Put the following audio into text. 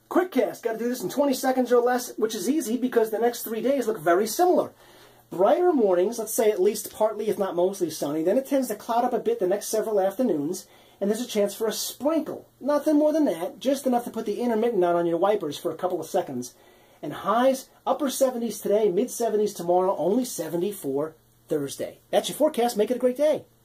Quickcast, got to do this in 20 seconds or less, which is easy because the next 3 days look very similar. Brighter mornings, let's say at least partly if not mostly sunny, then it tends to cloud up a bit the next several afternoons, and there's a chance for a sprinkle. Nothing more than that, just enough to put the intermittent on your wipers for a couple of seconds. And highs, upper 70s today, mid 70s tomorrow, only 70 for Thursday. That's your forecast. Make it a great day.